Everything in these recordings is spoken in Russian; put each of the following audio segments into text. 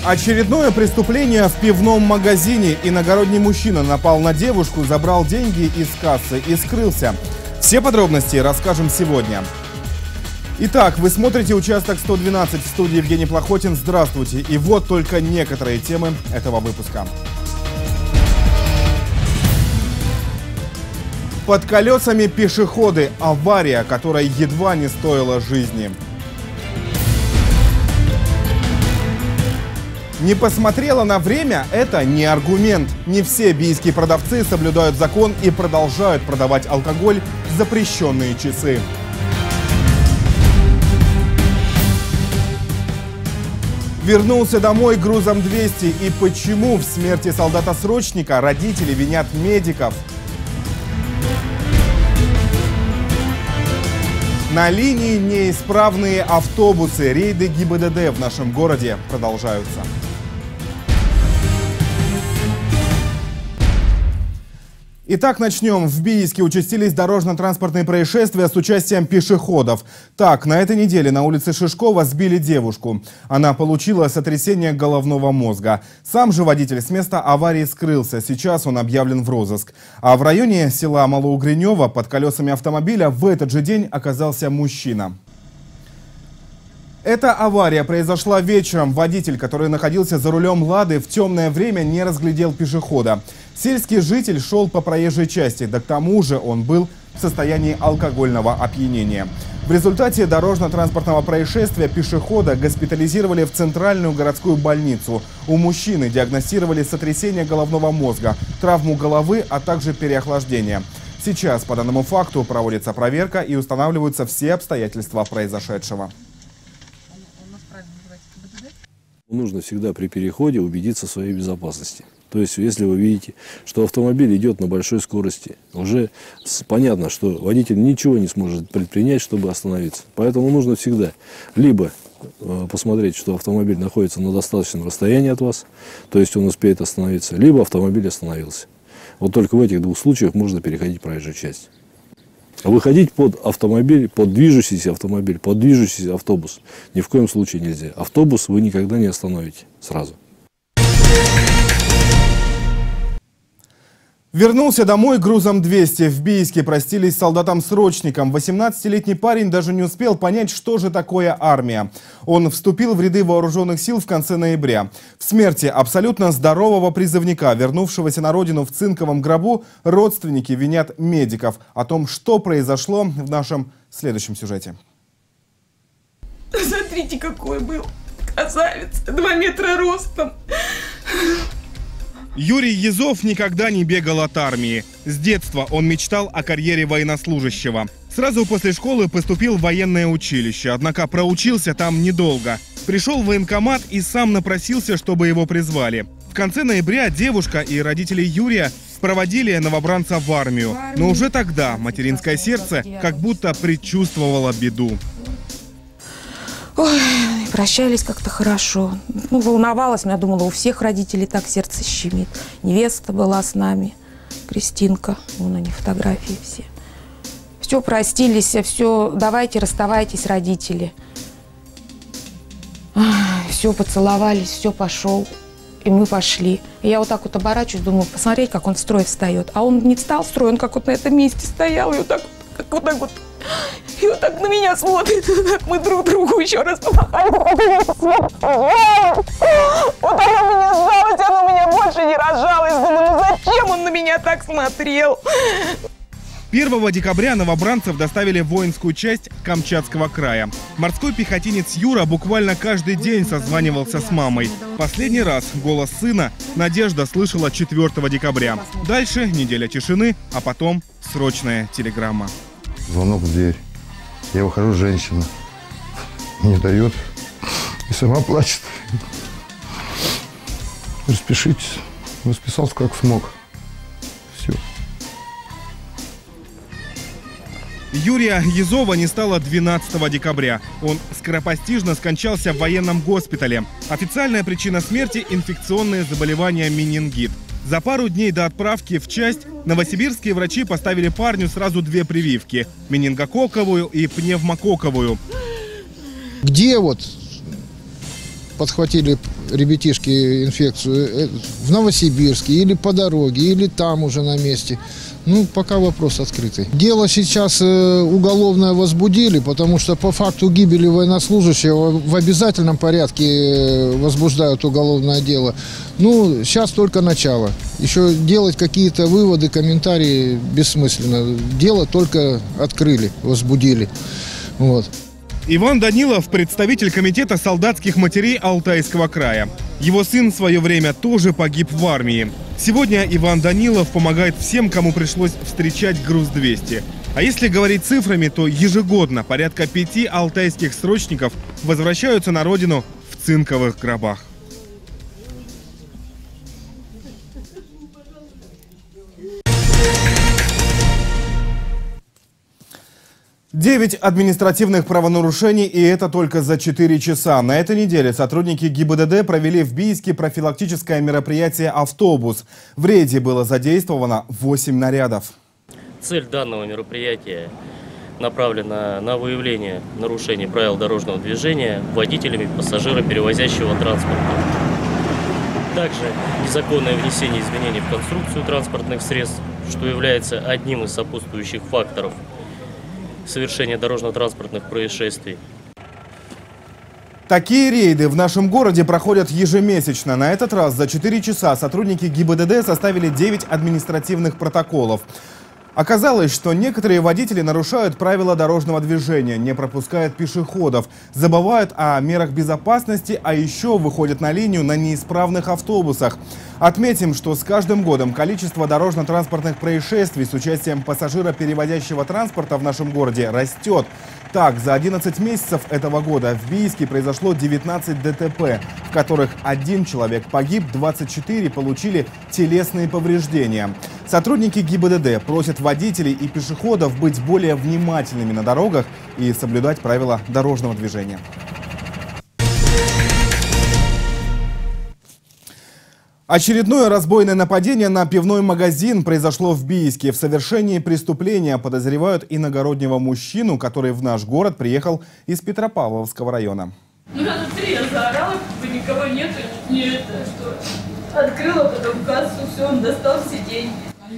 Очередное преступление в пивном магазине. Иногородний мужчина напал на девушку, забрал деньги из кассы и скрылся. Все подробности расскажем сегодня. Итак, вы смотрите «Участок 112», в студии Евгений Плохотин. Здравствуйте. И вот только некоторые темы этого выпуска. Под колесами пешеходы. Авария, которая едва не стоила жизни. Не посмотрела на время – это не аргумент. Не все бийские продавцы соблюдают закон и продолжают продавать алкоголь в запрещенные часы. Вернулся домой грузом 200. И почему в смерти солдата-срочника родители винят медиков? На линии неисправные автобусы. Рейды ГИБДД в нашем городе продолжаются. Итак, начнем. В Бийске участились дорожно-транспортные происшествия с участием пешеходов. Так, на этой неделе на улице Шишкова сбили девушку. Она получила сотрясение головного мозга. Сам же водитель с места аварии скрылся. Сейчас он объявлен в розыск. А в районе села Малоугринево под колесами автомобиля в этот же день оказался мужчина. Эта авария произошла вечером. Водитель, который находился за рулем «Лады», в темное время не разглядел пешехода. Сельский житель шел по проезжей части, да к тому же он был в состоянии алкогольного опьянения. В результате дорожно-транспортного происшествия пешехода госпитализировали в центральную городскую больницу. У мужчины диагностировали сотрясение головного мозга, травму головы, а также переохлаждение. Сейчас по данному факту проводится проверка и устанавливаются все обстоятельства произошедшего. Нужно всегда при переходе убедиться в своей безопасности. То есть, если вы видите, что автомобиль идет на большой скорости, уже понятно, что водитель ничего не сможет предпринять, чтобы остановиться. Поэтому нужно всегда либо посмотреть, что автомобиль находится на достаточном расстоянии от вас, то есть он успеет остановиться, либо автомобиль остановился. Вот только в этих двух случаях можно переходить проезжую часть. Выходить под автомобиль, под движущийся автомобиль, под движущийся автобус ни в коем случае нельзя. Автобус вы никогда не остановите сразу. Вернулся домой грузом 200. В Бийске простились с солдатом-срочником. 18-летний парень даже не успел понять, что же такое армия. Он вступил в ряды вооруженных сил в конце ноября. В смерти абсолютно здорового призывника, вернувшегося на родину в цинковом гробу, родственники винят медиков. О том, что произошло, в нашем следующем сюжете. Смотрите, какой был красавец, 2 метра ростом. Юрий Езов никогда не бегал от армии. С детства он мечтал о карьере военнослужащего. Сразу после школы поступил в военное училище, однако проучился там недолго. Пришел в военкомат и сам напросился, чтобы его призвали. В конце ноября девушка и родители Юрия проводили новобранца в армию. Но уже тогда материнское сердце как будто предчувствовало беду. Ой, прощались как-то хорошо. Волновалась, я думала, у всех родителей так сердце щемит. Невеста была с нами, Кристинка, вон они, фотографии все. Все, простились, все, давайте, расставайтесь, родители. Все, поцеловались, все, пошел. И мы пошли. И я вот так вот оборачиваюсь, думаю, посмотреть, как он в строй встает. А он не встал в строй, он как вот на этом месте стоял, и вот так вот. И вот так на меня смотрит, вот так мы друг другу еще раз помахали. Вот оно меня сжалось, оно меня больше не разжалось. Думаю, ну зачем он на меня так смотрел? 1 декабря новобранцев доставили в воинскую часть Камчатского края. Морской пехотинец Юра буквально каждый день созванивался с мамой. Последний раз голос сына Надежда слышала 4 декабря. Дальше неделя тишины, а потом срочная телеграмма. Звонок в дверь. Я выхожу, женщина не дает и сама плачет. Распишитесь. Расписался как смог. Все. Юрия Езова не стало 12 декабря. Он скоропостижно скончался в военном госпитале. Официальная причина смерти – инфекционные заболевания менингит. За пару дней до отправки в часть новосибирские врачи поставили парню сразу 2 прививки – менингококковую и пневмококковую. Где вот подхватили ребятишки инфекцию в Новосибирске или по дороге, или там уже на месте. Ну, пока вопрос открытый. Дело сейчас уголовное возбудили, потому что по факту гибели военнослужащего в обязательном порядке возбуждают уголовное дело. Ну, сейчас только начало. Еще делать какие-то выводы, комментарии бессмысленно. Дело только открыли, возбудили. Вот. Иван Данилов – представитель комитета солдатских матерей Алтайского края. Его сын в свое время тоже погиб в армии. Сегодня Иван Данилов помогает всем, кому пришлось встречать груз-200. А если говорить цифрами, то ежегодно порядка 5 алтайских срочников возвращаются на родину в цинковых гробах. Девять административных правонарушений, и это только за 4 часа. На этой неделе сотрудники ГИБДД провели в Бийске профилактическое мероприятие «Автобус». В рейде было задействовано 8 нарядов. Цель данного мероприятия направлена на выявление нарушений правил дорожного движения водителями пассажироперевозящего транспорта. Также незаконное внесение изменений в конструкцию транспортных средств, что является одним из сопутствующих факторов совершения дорожно-транспортных происшествий. Такие рейды в нашем городе проходят ежемесячно. На этот раз за 4 часа сотрудники ГИБДД составили 9 административных протоколов. Оказалось, что некоторые водители нарушают правила дорожного движения, не пропускают пешеходов, забывают о мерах безопасности, а еще выходят на линию на неисправных автобусах. Отметим, что с каждым годом количество дорожно-транспортных происшествий с участием пассажироперевозящего транспорта в нашем городе растет. Так, за 11 месяцев этого года в Бийске произошло 19 ДТП, в которых 1 человек погиб, 24 получили телесные повреждения. Сотрудники ГИБДД просят водителей и пешеходов быть более внимательными на дорогах и соблюдать правила дорожного движения. Очередное разбойное нападение на пивной магазин произошло в Бийске. В совершении преступления подозревают иногороднего мужчину, который в наш город приехал из Петропавловского района. Ну, раза 3 я заорала, никого нету, не это, что открыла, потом кассу, все, он достал все деньги.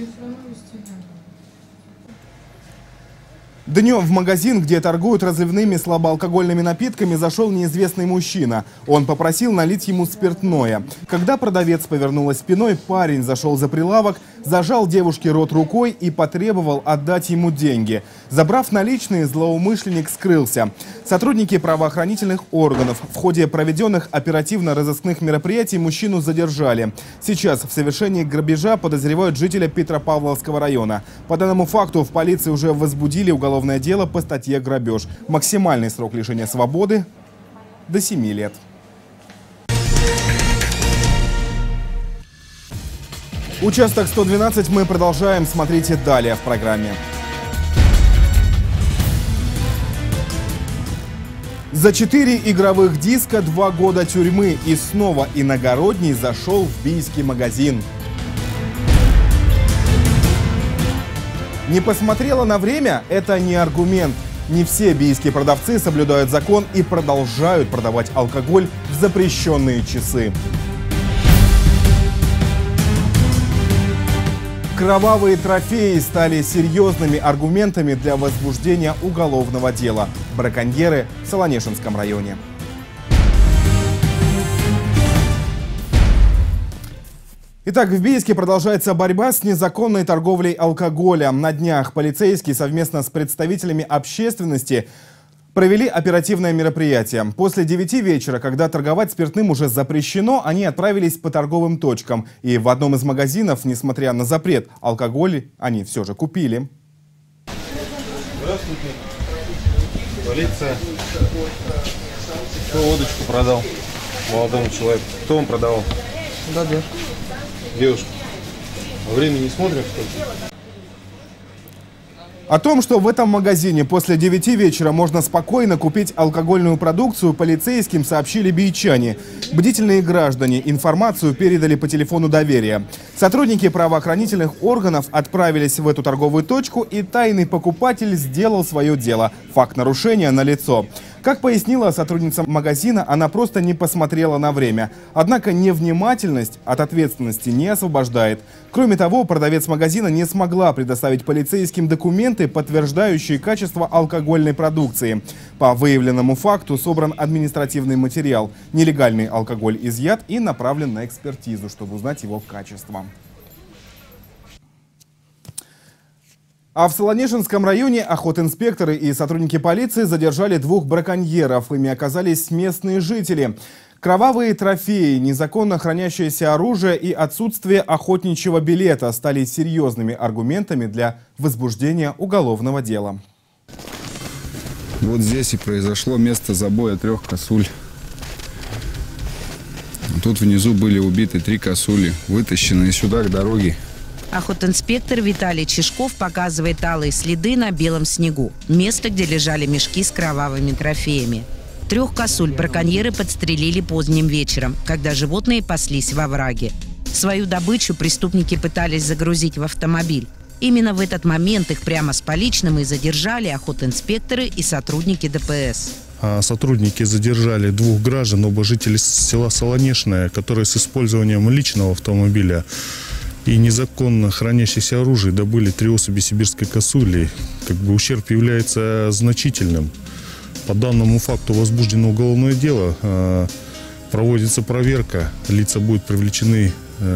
Днем в магазин, где торгуют разливными слабоалкогольными напитками, зашел неизвестный мужчина. Он попросил налить ему спиртное. Когда продавец повернулась спиной, парень зашел за прилавок, зажал девушке рот рукой и потребовал отдать ему деньги. Забрав наличные, злоумышленник скрылся. Сотрудники правоохранительных органов в ходе проведенных оперативно-розыскных мероприятий мужчину задержали. Сейчас в совершении грабежа подозревают жителя Петропавловского района. По данному факту в полиции уже возбудили уголовное дело по статье «Грабеж». Максимальный срок лишения свободы – до 7 лет. Участок 112 мы продолжаем. Смотрите далее в программе. За 4 игровых диска 2 года тюрьмы, и снова иногородний зашел в бийский магазин. Не посмотрела на время – это не аргумент. Не все бийские продавцы соблюдают закон и продолжают продавать алкоголь в запрещенные часы. Кровавые трофеи стали серьезными аргументами для возбуждения уголовного дела. Браконьеры в Солонешинском районе. Итак, в Бийске продолжается борьба с незаконной торговлей алкоголем. На днях полицейские совместно с представителями общественности провели оперативное мероприятие. После 9 вечера, когда торговать спиртным уже запрещено, они отправились по торговым точкам. И в одном из магазинов, несмотря на запрет, алкоголь они все же купили. Здравствуйте. Полиция. Кто водочку продал молодому человеку? Кто вам продавал? Да. Девушка. Во время не смотрим, что ли? О том, что в этом магазине после 9 вечера можно спокойно купить алкогольную продукцию, полицейским сообщили бийчане. Бдительные граждане информацию передали по телефону доверия. Сотрудники правоохранительных органов отправились в эту торговую точку, и тайный покупатель сделал свое дело. Факт нарушения налицо. Как пояснила сотрудница магазина, она просто не посмотрела на время. Однако невнимательность от ответственности не освобождает. Кроме того, продавец магазина не смогла предоставить полицейским документы, подтверждающие качество алкогольной продукции. По выявленному факту собран административный материал. Нелегальный алкоголь изъят и направлен на экспертизу, чтобы узнать его качество. А в Солонежинском районе охотинспекторы и сотрудники полиции задержали 2 браконьеров. Ими оказались местные жители. Кровавые трофеи, незаконно хранящееся оружие и отсутствие охотничьего билета стали серьезными аргументами для возбуждения уголовного дела. Вот здесь и произошло место забоя 3 косуль. Тут внизу были убиты 3 косули, вытащенные сюда к дороге. Охотинспектор Виталий Чешков показывает алые следы на белом снегу. Место, где лежали мешки с кровавыми трофеями. 3 косуль браконьеры подстрелили поздним вечером, когда животные паслись во враге. Свою добычу преступники пытались загрузить в автомобиль. Именно в этот момент их прямо с поличным и задержали охотинспекторы и сотрудники ДПС. Сотрудники задержали 2 граждан, оба жители села Солонежное, которые с использованием личного автомобиля и незаконно хранящихся оружие добыли 3 особи сибирской косули. Ущерб является значительным. По данному факту возбуждено уголовное дело, проводится проверка, лица будут привлечены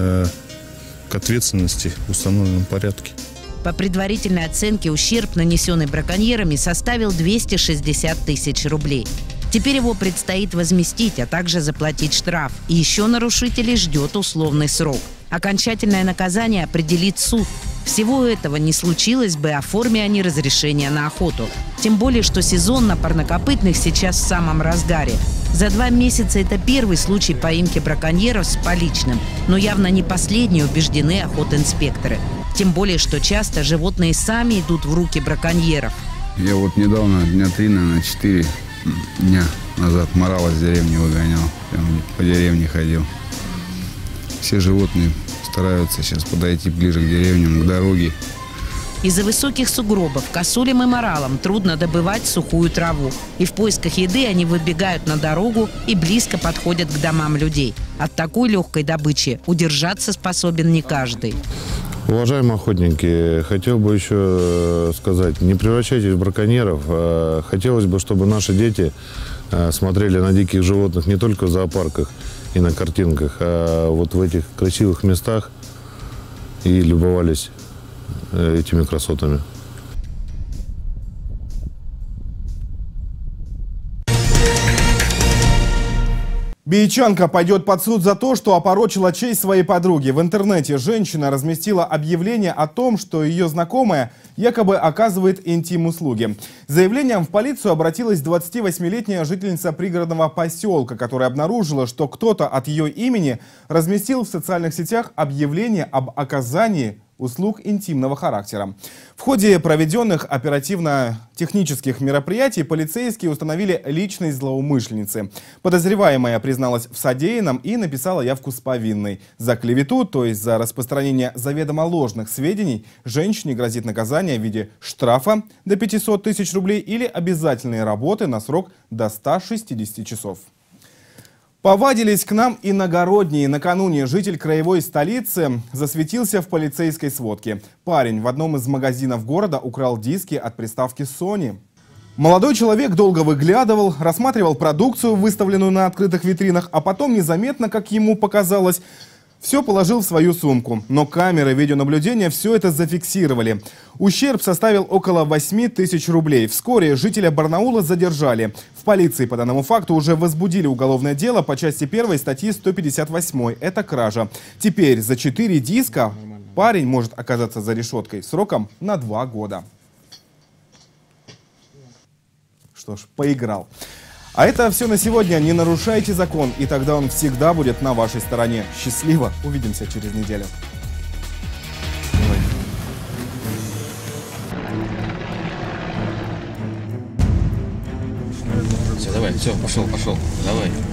к ответственности в установленном порядке. По предварительной оценке ущерб, нанесенный браконьерами, составил 260 тысяч рублей. Теперь его предстоит возместить, а также заплатить штраф. И еще нарушителей ждет условный срок. Окончательное наказание определит суд. Всего этого не случилось бы, оформи они разрешение на охоту. Тем более, что сезон на парнокопытных сейчас в самом разгаре. За 2 месяца это первый случай поимки браконьеров с поличным. Но явно не последний, убеждены охотинспекторы. Тем более, что часто животные сами идут в руки браконьеров. Я вот недавно, дня 3, наверное, 4 дня назад морала с деревни выгонял. Прям по деревне ходил. Все животные стараются сейчас подойти ближе к деревням, к дороге. Из-за высоких сугробов косулям и моралам трудно добывать сухую траву. И в поисках еды они выбегают на дорогу и близко подходят к домам людей. От такой легкой добычи удержаться способен не каждый. Уважаемые охотники, хотел бы еще сказать, не превращайтесь в браконьеров. Хотелось бы, чтобы наши дети смотрели на диких животных не только в зоопарках и на картинках, а вот в этих красивых местах и любовались этими красотами. Биячанка пойдет под суд за то, что опорочила честь своей подруги. В интернете женщина разместила объявление о том, что ее знакомая якобы оказывает интим-услуги. С заявлением в полицию обратилась 28-летняя жительница пригородного поселка, которая обнаружила, что кто-то от ее имени разместил в социальных сетях объявление об оказании услуг интимного характера. В ходе проведенных оперативно-технических мероприятий полицейские установили личность злоумышленницы. Подозреваемая призналась в содеянном и написала явку с повинной. За клевету, то есть за распространение заведомо ложных сведений, женщине грозит наказание в виде штрафа до 500 тысяч рублей или обязательной работы на срок до 160 часов. Повадились к нам иногородние. Накануне житель краевой столицы засветился в полицейской сводке. Парень в одном из магазинов города украл диски от приставки Sony. Молодой человек долго выглядывал, рассматривал продукцию, выставленную на открытых витринах, а потом незаметно, как ему показалось, все положил в свою сумку. Но камеры видеонаблюдения все это зафиксировали. Ущерб составил около 8 тысяч рублей. Вскоре жителя Барнаула задержали. В полиции по данному факту уже возбудили уголовное дело по части 1 статьи 158. Это кража. Теперь за 4 диска парень может оказаться за решеткой сроком на 2 года. Что ж, поиграл. А это все на сегодня. Не нарушайте закон, и тогда он всегда будет на вашей стороне. Счастливо. Увидимся через неделю. Все, давай, все, пошел, давай.